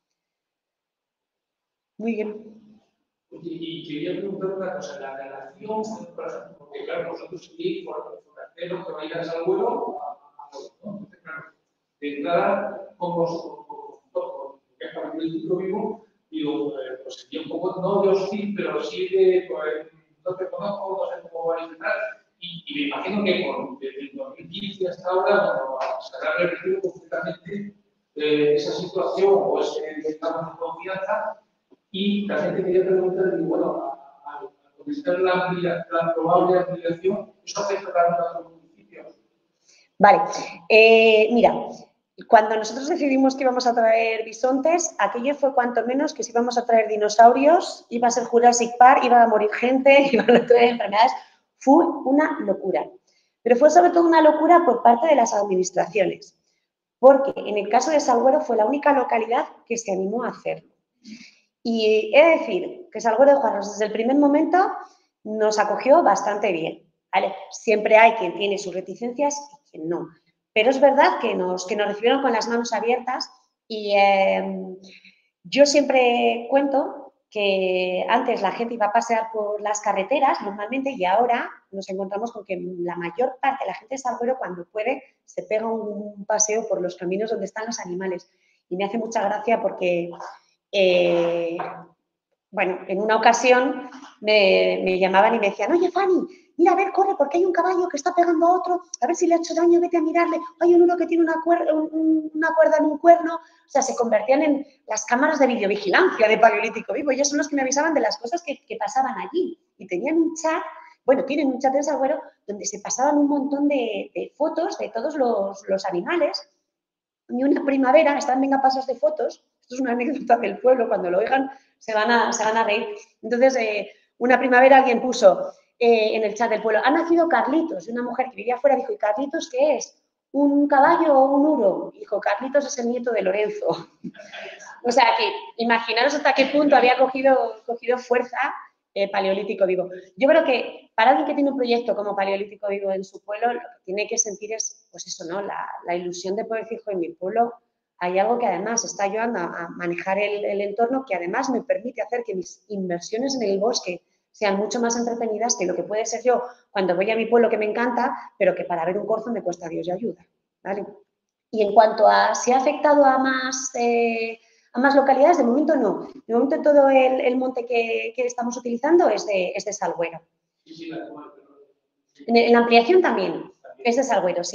B: Muy bien.
F: Y, y quería preguntar una cosa, la relación, por ejemplo, porque claro, vosotros seguís por el forastero que vayáis al vuelo, entonces claro, de entrada, con vosotros, que es para el ciclo vivo, digo, eh, pues sería un poco, no de hostil, pero sí de, pues, no te conozco, no sé cómo vais a estar, y, y me imagino que por, desde el dos mil quince hasta ahora, bueno, se habrá revertido completamente eh, esa situación o ese estado de confianza. Y la gente quería preguntar, y bueno, al contestar la, la probable ampliación, ¿eso afecta a los municipios?
B: Vale, eh, mira, cuando nosotros decidimos que íbamos a traer bisontes, aquello fue cuanto menos que si íbamos a traer dinosaurios, iba a ser Jurassic Park, iba a morir gente, iban a traer enfermedades, fue una locura. Pero fue sobre todo una locura por parte de las administraciones, porque en el caso de Salguero fue la única localidad que se animó a hacerlo. Y he de decir que Salguero de Juarros desde el primer momento nos acogió bastante bien, ¿vale? Siempre hay quien tiene sus reticencias y quien no. Pero es verdad que nos, que nos recibieron con las manos abiertas y eh, yo siempre cuento que antes la gente iba a pasear por las carreteras normalmente y ahora nos encontramos con que la mayor parte de la gente de Salguero cuando puede se pega un paseo por los caminos donde están los animales. Y me hace mucha gracia porque... Eh, bueno, en una ocasión me, me llamaban y me decían, oye, Fanny, mira, a ver, corre, porque hay un caballo que está pegando a otro, a ver si le ha hecho daño, vete a mirarle, hay uno que tiene una cuerda, un, una cuerda en un cuerno, o sea, se convertían en las cámaras de videovigilancia de Paleolítico Vivo, ellos son los que me avisaban de las cosas que, que pasaban allí, y tenían un chat, bueno, tienen un chat en Salguero, donde se pasaban un montón de, de fotos de todos los, los animales, y una primavera, están venga pasos de fotos, esto es una anécdota del pueblo, cuando lo oigan se van a, se van a reír. Entonces, eh, una primavera alguien puso eh, en el chat del pueblo, ha nacido Carlitos, y una mujer que vivía afuera dijo, ¿y Carlitos qué es? ¿Un caballo o un uro? Dijo, Carlitos es el nieto de Lorenzo. O sea, que imaginaros hasta qué punto había cogido, cogido fuerza eh, Paleolítico Vivo. Yo creo que para alguien que tiene un proyecto como Paleolítico Vivo en su pueblo, lo que tiene que sentir es, pues eso, ¿no? La, la ilusión de poder decir, en mi pueblo hay algo que además está ayudando a, a manejar el, el entorno, que además me permite hacer que mis inversiones en el bosque sean mucho más entretenidas que lo que puede ser yo cuando voy a mi pueblo, que me encanta, pero que para ver un corzo me cuesta Dios y ayuda, ¿vale? Y en cuanto a si ha afectado a más... Eh, a más localidades, de momento no. De momento todo el, el monte que, que estamos utilizando es de, es de Salguero.
F: Sí, sí, la,
B: en, en la ampliación también, es de Salguero, sí.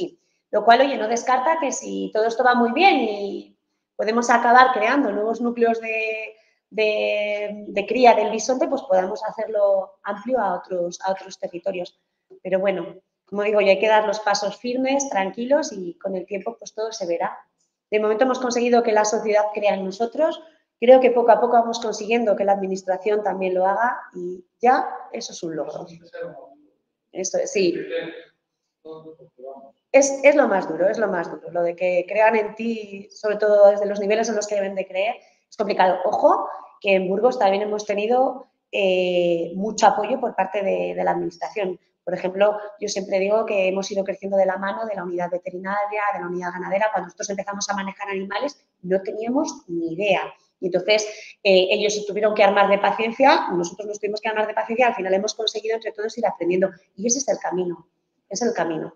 B: Lo cual, oye, no descarta que si todo esto va muy bien y podemos acabar creando nuevos núcleos de, de, de cría del bisonte, pues podamos hacerlo amplio a otros, a otros territorios. Pero bueno, como digo, ya hay que dar los pasos firmes, tranquilos y con el tiempo pues todo se verá. De momento hemos conseguido que la sociedad crea en nosotros. Creo que poco a poco vamos consiguiendo que la administración también lo haga y ya eso es un logro. Eso es, sí. Es, es lo más duro, es lo más duro. Lo de que crean en ti, sobre todo desde los niveles en los que deben de creer, es complicado. Ojo, que en Burgos también hemos tenido eh, mucho apoyo por parte de, de la administración. Por ejemplo, yo siempre digo que hemos ido creciendo de la mano de la unidad veterinaria, de la unidad ganadera. Cuando nosotros empezamos a manejar animales, no teníamos ni idea. Y entonces, eh, ellos se tuvieron que armar de paciencia, nosotros nos tuvimos que armar de paciencia, al final hemos conseguido entre todos ir aprendiendo. Y ese es el camino, es el camino.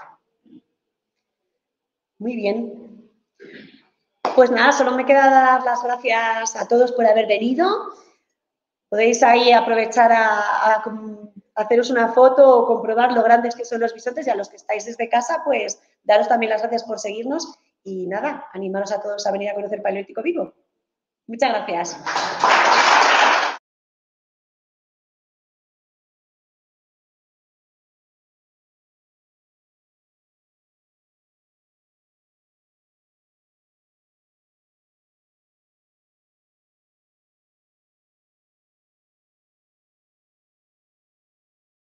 B: Muy bien. Pues nada, solo me queda dar las gracias a todos por haber venido. Podéis ahí aprovechar a, a, a haceros una foto o comprobar lo grandes que son los bisontes, y a los que estáis desde casa, pues daros también las gracias por seguirnos y nada, animaros a todos a venir a conocer Paleolítico Vivo. Muchas gracias.